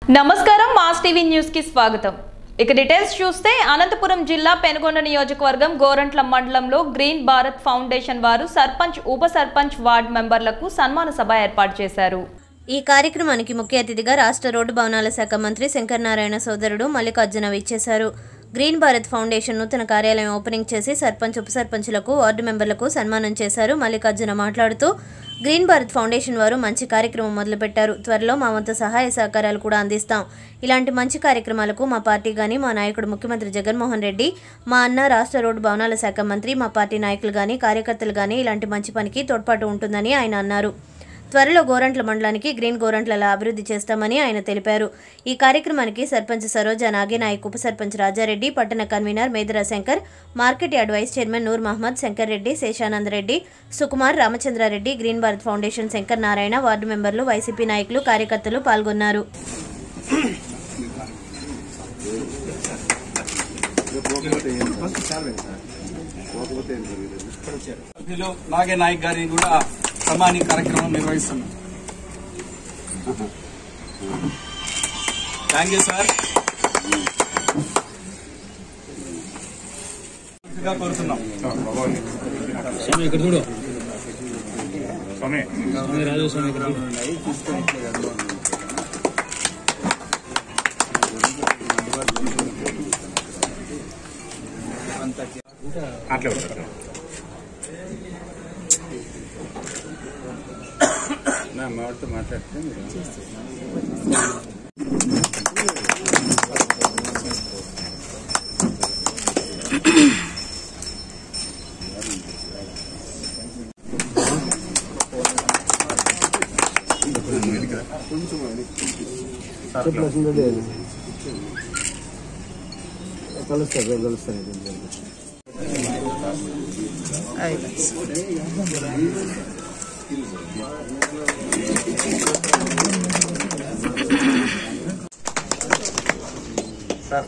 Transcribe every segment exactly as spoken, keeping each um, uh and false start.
నమస్కారం mass TV news కి స్వాగతం। ఇక డీటెయిల్స్ చూస్తే అనంతపురం జిల్లా పెనుగొండ నియోజకవర్గం గోరంట్ల మండలంలో గ్రీన్ భారత్ ఫౌండేషన్ వారు సర్పంచ్ ఉప సర్పంచ్ వార్డు మెంబర్లకు సన్మాన సభ ఏర్పాటు చేశారు। ఈ కార్యక్రమానికి ముఖ్య అతిథిగా రాష్ట్ర రోడ్డు భవనాల శాఖ మంత్రి శంకర్ నారాయణ సోదరుడు మల్లికార్జున విచ్చేశారు। గ్రీన్ భారత్ ఫౌండేషన్ నూతన కార్యాలయం ఓపెనింగ్ చేసి సర్పంచ్ ఉప సర్పంచులకు వార్డు మెంబర్లకు సన్మానం చేశారు। మల్లికార్జున మాట్లాడుతూ గ్రీన్ భారత్ ఫౌండేషన్ వారు మంచి కార్యక్రమం మొదలుపెట్టారు। త్వరలో మా వంతు సహాయ సహకారాలు కూడా అందిస్తాం। ఇలాంటి మంచి కార్యక్రమాలకు మా పార్టీ గాని మా నాయకుడు ముఖ్యమంత్రి జగన్మోహన్ రెడ్డి, మా అన్న రాష్ట్ర రోడ్డు భవనాల శాఖ మంత్రి, మా పార్టీ నాయకులు గాని కార్యకర్తలు గాని ఇలాంటి మంచి పనికి తోడ్పాటు ఉంటుందని ఆయన అన్నారు। త్వరలో గోరంట్ల మండలానికి గ్రీన్ గోరంట్లలా అభివృద్ధి చేస్తామని ఆయన తెలిపారు। ఈ కార్యక్రమానికి సర్పంచ్ సరోజా నాగేనాయక్, ఉప సర్పంచ్ రాజారెడ్డి, పట్టణ convener Medara Shankar, market yard vice chairman Noor Mohammed, Shankar Reddy, Seshanand Reddy, Sukumar, Ramachandrareddy, green Bharat foundation Shankar Narayana, ward మెంబర్లు, వైసీపీ నాయకులు, కార్యకర్తలు పాల్గొన్నారు। నాగేనాయక్ గారిని కూడా సన్మాని కార్యక్రమం నిర్వహిస్తున్నాం। థ్యాంక్ యూ సార్ కోరుతున్నాం। ఇక్కడ చూడు రాజు స్వామి ఇక్కడ అట్లే ఉంటారు నా మాటతో మాట్లాడితే కలుస్తారు కలుస్తారు సార్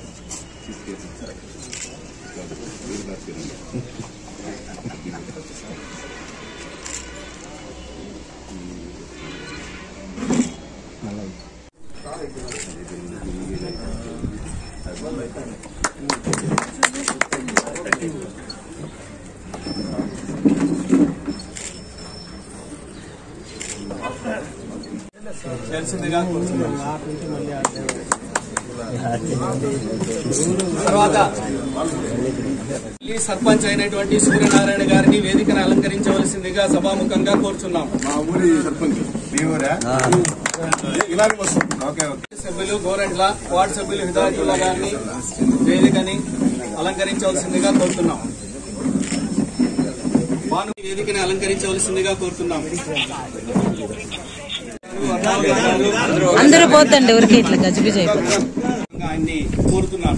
తెలిసిందిగా తర్వాత సర్పంచ్ అయినటువంటి సూర్యనారాయణ గారిని వేదికను అలంకరించవలసిందిగా సభాముఖంగా కోరుచున్నాం। మా ఊరి సర్పంచ్ సభ్యులు గోరంట్ల వార్డు సభ్యులు హిదాయతుల్లా గారిని వేదికని అలంకరించవలసిందిగా కోరుతున్నాం। వాను వేదికని అలంకరించవలసిందిగా కోరుతున్నాం। అందరూ పోతండి ఊరికి ఇట్లా గజిబిజి అయిపోతుంది ఆయన్ని కోరుతున్నాను।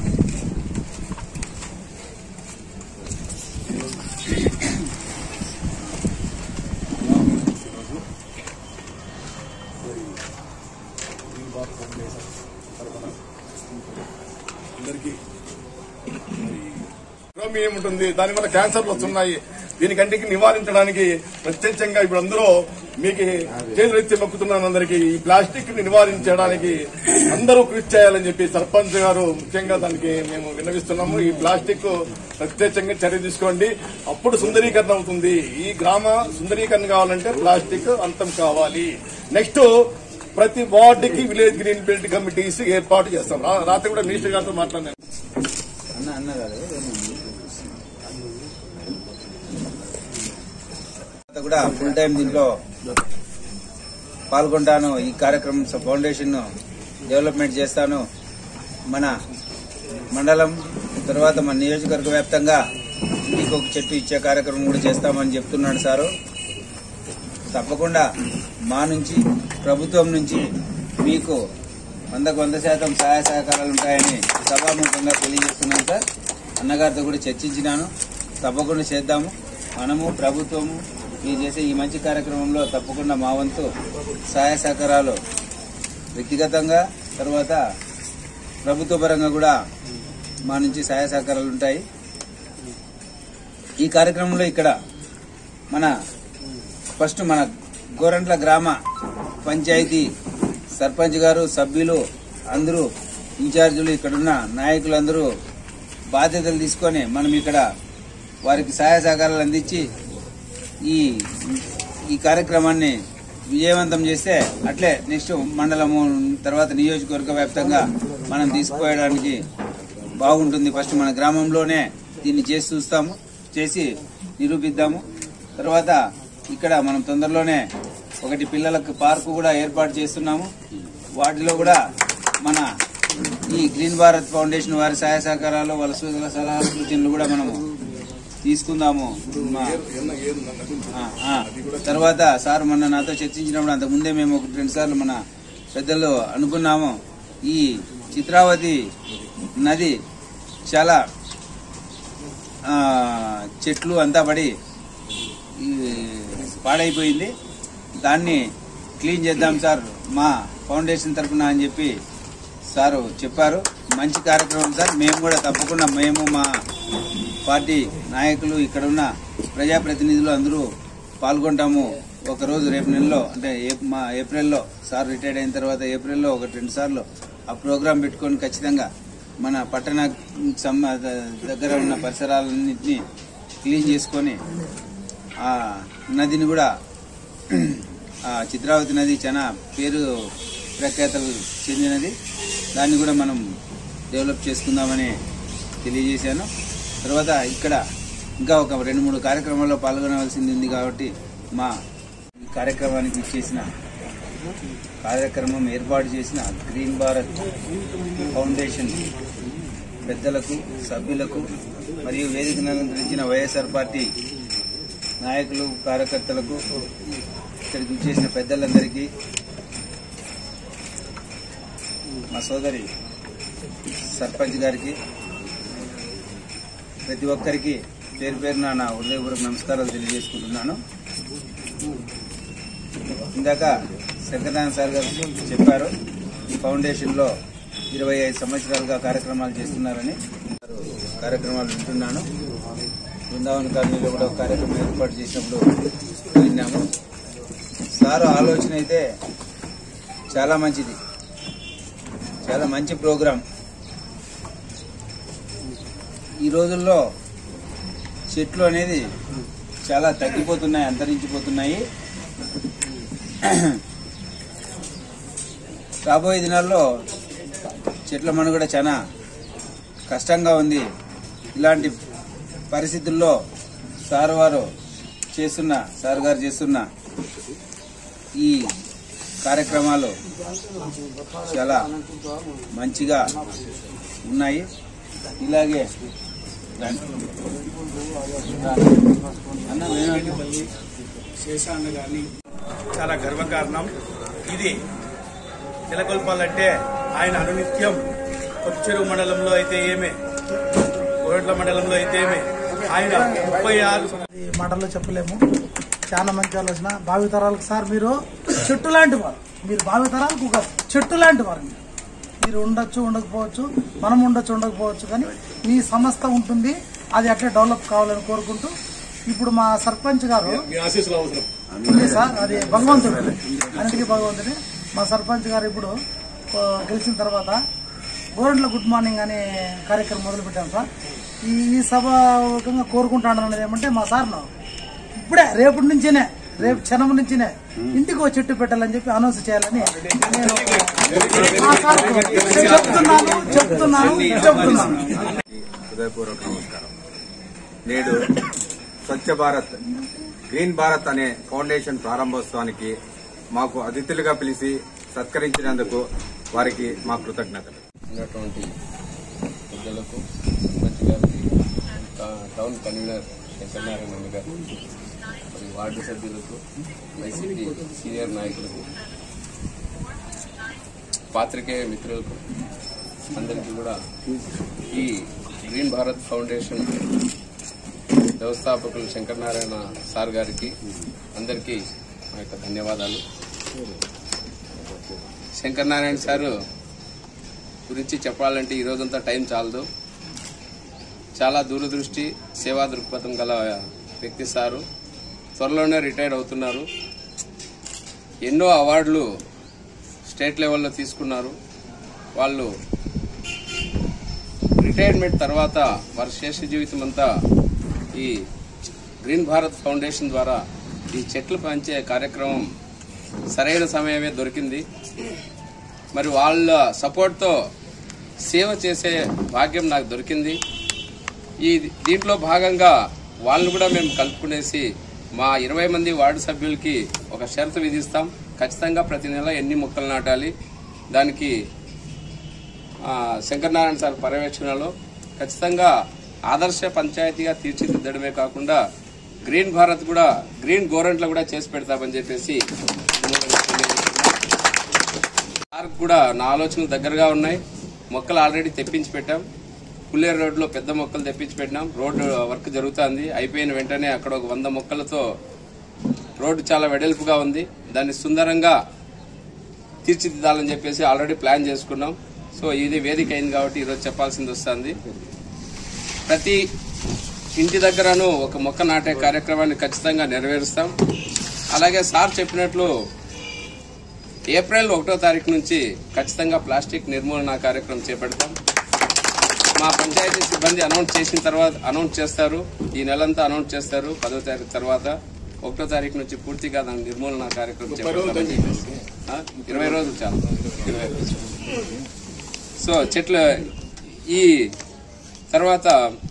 ఏముంటుంది దానివల్ల క్యాన్సర్లు వస్తున్నాయి। దీనికంటికి నివారించడానికి ప్రత్యక్షంగా ఇప్పుడు అందరూ మీకు చేతులెత్తి మొక్కుతున్నాను అందరికీ ఈ ప్లాస్టిక్ ని నివారించడానికి అందరూ కృషి చేయాలని చెప్పి సర్పంచ్ గారు ముఖ్యంగా దానికి మేము విన్నవిస్తున్నాము। ఈ ప్లాస్టిక్ ప్రత్యక్షంగా చర్య తీసుకోండి, అప్పుడు సుందరీకరణ అవుతుంది। ఈ గ్రామ సుందరీకరణ కావాలంటే ప్లాస్టిక్ అంతం కావాలి। నెక్స్ట్ ప్రతి వార్డుకి విలేజ్ గ్రీన్ బెల్ట్ కమిటీస్ ఏర్పాటు చేస్తాం। రాత్రి కూడా మినిస్టర్ గారితో మాట్లాడినాను। కూడా ఫుల్ టైం దీంట్లో పాల్గొంటాను। ఈ కార్యక్రమం ఫౌండేషన్ డెవలప్మెంట్ చేస్తాను। మన మండలం తర్వాత మన నియోజకవర్గ వ్యాప్తంగా ఇంటికి ఒక చెట్టు ఇచ్చే కార్యక్రమం కూడా చేస్తామని చెప్తున్నాడు సారు। తప్పకుండా మా నుంచి ప్రభుత్వం నుంచి మీకు వందకు వంద శాతం సహాయ సహకారాలు ఉంటాయని సభాముఖంగా తెలియజేస్తున్నాను సార్। అన్నగారితో కూడా చర్చించినాను, తప్పకుండా చేద్దాము। మనము ప్రభుత్వము మీరు చేసే ఈ మంచి కార్యక్రమంలో తప్పకుండా మా వంతు సహాయ సహకారాలు వ్యక్తిగతంగా తర్వాత ప్రభుత్వ పరంగా కూడా మా నుంచి సహాయ సహకారాలు ఉంటాయి। ఈ కార్యక్రమంలో ఇక్కడ మన ఫస్ట్ మన గోరంట్ల గ్రామ పంచాయతీ సర్పంచ్ గారు, సభ్యులు, అందరూ ఇన్ఛార్జీలు ఇక్కడున్న నాయకులందరూ బాధ్యతలు తీసుకొని మనం ఇక్కడ వారికి సహాయ సహకారాలు అందించి ఈ ఈ కార్యక్రమాన్ని విజయవంతం చేస్తే అట్లే నెక్స్ట్ మండలము తర్వాత నియోజకవర్గ వ్యాప్తంగా మనం తీసుకుపోయడానికి బాగుంటుంది. ఫస్ట్ మన గ్రామంలోనే దీన్ని చేసి చూస్తాము, చేసి నిరూపిద్దాము. తర్వాత ఇక్కడ మనం తొందరలోనే ఒకటి పిల్లలకు పార్కు కూడా ఏర్పాటు చేస్తున్నాము. వాటిలో కూడా మన ఈ గ్రీన్ భారత్ ఫౌండేషన్ వారి సహాయ సహకారాలు వాళ్ళ సూచనల సలహాలు సూచనలు కూడా మనము తీసుకుందాము. తర్వాత సార్ మొన్న నాతో చర్చించినప్పుడు అంతకుముందే మేము ఒక రెండు సార్లు మన పెద్దలు అనుకున్నాము, ఈ చిత్రావతి నది చాలా చెట్లు అంతా పడి పాడైపోయింది, దాన్ని క్లీన్ చేద్దాం సార్ మా ఫౌండేషన్ తరఫున అని చెప్పి సారు చెప్పారు. మంచి కార్యక్రమం సార్. మేము కూడా తప్పకుండా మేము మా పార్టీ నాయకులు ఇక్కడ ఉన్న ప్రజాప్రతినిధులు అందరూ పాల్గొంటాము. ఒకరోజు రేపు నెలలో అంటే మా ఏప్రిల్లో సార్ రిటైర్డ్ అయిన తర్వాత ఏప్రిల్లో ఒకటి రెండు సార్లు ఆ ప్రోగ్రాం పెట్టుకొని ఖచ్చితంగా మన పట్టణ దగ్గర ఉన్న పరిసరాలన్నింటినీ క్లీన్ చేసుకొని ఆ నదిని కూడా ఆ చిత్రావతి నది చాలా పేరు ప్రఖ్యాతలు చెందినది, దాన్ని కూడా మనం డెవలప్ చేసుకుందామని తెలియజేశాను. తర్వాత ఇక్కడ ఇంకా ఒక రెండు మూడు కార్యక్రమాల్లో పాల్గొనవలసింది ఉంది కాబట్టి మా ఈ కార్యక్రమానికి ఇచ్చేసిన కార్యక్రమం ఏర్పాటు చేసిన గ్రీన్ భారత్ ఫౌండేషన్ పెద్దలకు, సభ్యులకు మరియు వేదికను అలంకరించిన వైఎస్ఆర్ పార్టీ నాయకులు, కార్యకర్తలకు, ఇక్కడికి ఇచ్చేసిన పెద్దలందరికీ, మా సోదరి సర్పంచ్ గారికి, ప్రతి ఒక్కరికి పేరు పేరున నా హృదయపూర్వక నమస్కారాలు తెలియజేసుకుంటున్నాను. ఇందాక శంకరనారాయణ సార్ గారు చెప్పారు, ఈ ఫౌండేషన్లో ఇరవై ఐదు సంవత్సరాలుగా కార్యక్రమాలు చేస్తున్నారని. కార్యక్రమాలు వింటున్నాను. బృందావన్ కాలనీలో కూడా ఒక కార్యక్రమం ఏర్పాటు చేసినప్పుడు విన్నాము. సారు ఆలోచన అయితే చాలా మంచిది, చాలా మంచి ప్రోగ్రాం. ఈ రోజుల్లో చెట్లు అనేది చాలా తగ్గిపోతున్నాయి, అంతరించిపోతున్నాయి. రాబోయే దినాల్లో చెట్ల మనుగడ చాలా కష్టంగా ఉంది. ఇలాంటి పరిస్థితుల్లో సార్ వారు చేస్తున్న సార్ గారు చేస్తున్న ఈ కార్యక్రమాలు చాలా మంచిగా ఉన్నాయి. ఇలాగే శేషాన్న గారిని చాలా గర్వకారణం. ఇది నెలకొల్పాలంటే ఆయన అనునిత్యం కొత్తచెరువు మండలంలో అయితే ఏమే, గోరెంట్ల మండలంలో అయితే ఏమే, ఆయన ముప్పై ఆరు మాటల్లో చెప్పలేము. చాలా మంచి ఆలోచన. భావితరాలకు సార్ మీరు చెట్టు లాంటి వారు, మీరు భావితరాలకు ఒక చెట్టు లాంటి వారు. మీరు మీరు ఉండొచ్చు, ఉండకపోవచ్చు, మనం ఉండొచ్చు, ఉండకపోవచ్చు, కానీ మీ సంస్థ ఉంటుంది. అది అట్లే డెవలప్ కావాలని కోరుకుంటూ ఇప్పుడు మా సర్పంచ్ గారు ఉంది సార్, అది భగవంతుడు, అన్నిటికీ భగవంతుడే. మా సర్పంచ్ గారు ఇప్పుడు గెలిచిన తర్వాత గోరెంట్ల గుడ్ మార్నింగ్ అనే కార్యక్రమం మొదలుపెట్టాం సార్. ఈ సభాముఖంగా కోరుకుంటాను అనేది ఏమంటే మా సార్ను ఇప్పుడే రేపటి నుంచినే, రేపు క్షణం నుంచినే ఇంటికి ఒక చెట్టు పెట్టాలని చెప్పి అనౌన్స్ చేయాలని నేను చెప్తున్నాను చెప్తున్నాను చెప్తున్నాను హృదయపూర్వక నమస్కారం. నేడు స్వచ్ఛ భారత్ గ్రీన్ భారత్ అనే ఫౌండేషన్ ప్రారంభోత్సవానికి మాకు అతిథులుగా పిలిచి సత్కరించినందుకు వారికి మా కృతజ్ఞతలు. ఉన్నటువంటి పెద్దలకు, సర్పంచ్ గారికి, టౌన్ కన్వీనర్ శంకరనారాయణ గారు, మరి వార్డు సభ్యులకు, వైసీపీ సీనియర్ నాయకులకు, పాత్రికేయ మిత్రులకు అందరికీ కూడా ఈ గ్రీన్ భారత్ ఫౌండేషన్ వ్యవస్థాపకులు శంకరనారాయణ సార్ గారికి అందరికీ మా యొక్క ధన్యవాదాలు. శంకరనారాయణ సారు గురించి చెప్పాలంటే ఈ రోజంతా టైం చాలదు. చాలా దూరదృష్టి, సేవా దృక్పథం గల వ్యక్తి సారు. త్వరలోనే రిటైర్ అవుతున్నారు. ఎన్నో అవార్డులు స్టేట్ లెవెల్లో తీసుకున్నారు. వాళ్ళు రిటైర్మెంట్ తర్వాత వారి శేష జీవితం అంతా ఈ గ్రీన్ భారత్ ఫౌండేషన్ ద్వారా ఈ చెట్లు పెంచే కార్యక్రమం సరైన సమయమే దొరికింది. మరి వాళ్ళ సపోర్ట్తో సేవ చేసే భాగ్యం నాకు దొరికింది. ఈ దీంట్లో భాగంగా వాళ్ళను కూడా మేము కలుపుకునేసి మా ఇరవై మంది వార్డు సభ్యులకి ఒక షరతు విధిస్తాం. ఖచ్చితంగా ప్రతి నెల ఎన్ని మొక్కలు నాటాలి, దానికి శంకరనారాయణ సార్ పర్యవేక్షణలో ఖచ్చితంగా ఆదర్శ పంచాయతీగా తీర్చిదిద్దడమే కాకుండా గ్రీన్ భారత్ కూడా గ్రీన్ గోరంట్ల కూడా చేసి పెడతామని చెప్పేసి సార్ కూడా నా ఆలోచనలు దగ్గరగా ఉన్నాయి. మొక్కలు ఆల్రెడీ తెప్పించి పెట్టాం. పుల్లేరు రోడ్లో పెద్ద మొక్కలు తెప్పించి పెట్టినాం. రోడ్డు వర్క్ జరుగుతుంది. అయిపోయిన వెంటనే అక్కడ ఒక వంద మొక్కలతో రోడ్డు చాలా వెడల్పుగా ఉంది. దాన్ని సుందరంగా తీర్చిదిద్దాలని చెప్పేసి ఆల్రెడీ ప్లాన్ చేసుకున్నాం. సో ఇది వేదిక అయింది కాబట్టి ఈరోజు చెప్పాల్సింది వస్తుంది. ప్రతి ఇంటి దగ్గరను ఒక మొక్క నాటే కార్యక్రమాన్ని ఖచ్చితంగా నెరవేరుస్తాం. అలాగే సార్ చెప్పినట్లు ఏప్రిల్ ఒకటో తారీఖు నుంచి ఖచ్చితంగా ప్లాస్టిక్ నిర్మూలన కార్యక్రమం చేపడతాం. మా పంచాయతీ సిబ్బంది అనౌన్స్ చేసిన తర్వాత అనౌన్స్ చేస్తారు. ఈ నెలంతా అనౌన్స్ చేస్తారు. పదో తారీఖు తర్వాత ఒకటో తారీఖు నుంచి పూర్తిగా దాని నిర్మూలన కార్యక్రమం చేపడతామని ఇరవై రోజులు చాలు ఇరవై రోజులు సో చెట్లు ఈ తర్వాత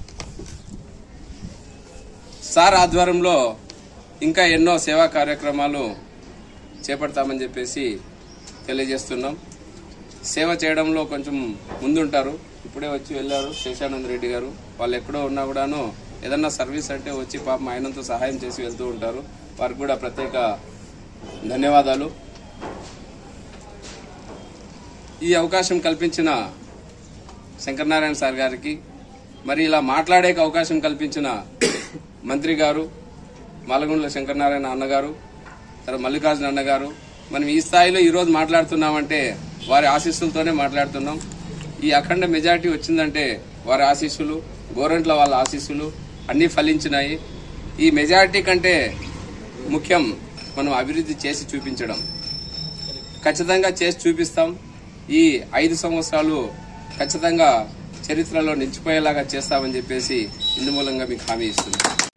సార్ ఆధ్వర్యంలో ఇంకా ఎన్నో సేవా కార్యక్రమాలు చేపడతామని చెప్పేసి తెలియజేస్తున్నాం. సేవ చేయడంలో కొంచెం ముందుంటారు. ఇప్పుడే వచ్చి వెళ్ళారు శేషానంద రెడ్డి గారు. వాళ్ళు ఎక్కడో ఉన్నా కూడాను ఏదన్నా సర్వీస్ అంటే వచ్చి పాపం ఆయనంతో సహాయం చేసి వెళ్తూ ఉంటారు. వారికి కూడా ప్రత్యేక ధన్యవాదాలు. ఈ అవకాశం కల్పించిన శంకరనారాయణ సార్ గారికి, మరి ఇలా మాట్లాడే అవకాశం కల్పించిన మంత్రి గారు మాలగుండ్ల శంకరనారాయణ అన్నగారు, తర్వాత మల్లికార్జున అన్నగారు, మనం ఈ స్థాయిలో ఈరోజు మాట్లాడుతున్నామంటే వారి ఆశీస్సులతోనే మాట్లాడుతున్నాం. ఈ అఖండ మెజారిటీ వచ్చిందంటే వారి ఆశీస్సులు, గోరంట్ల వాళ్ళ ఆశీస్సులు అన్నీ ఫలించినాయి. ఈ మెజారిటీ కంటే ముఖ్యం మనం అభివృద్ధి చేసి చూపించడం. ఖచ్చితంగా చేసి చూపిస్తాం. ఈ ఐదు సంవత్సరాలు ఖచ్చితంగా చరిత్రలో నిలిచిపోయేలాగా చేస్తామని చెప్పేసి ఇందు మూలంగా మీకు హామీ ఇస్తున్నాం.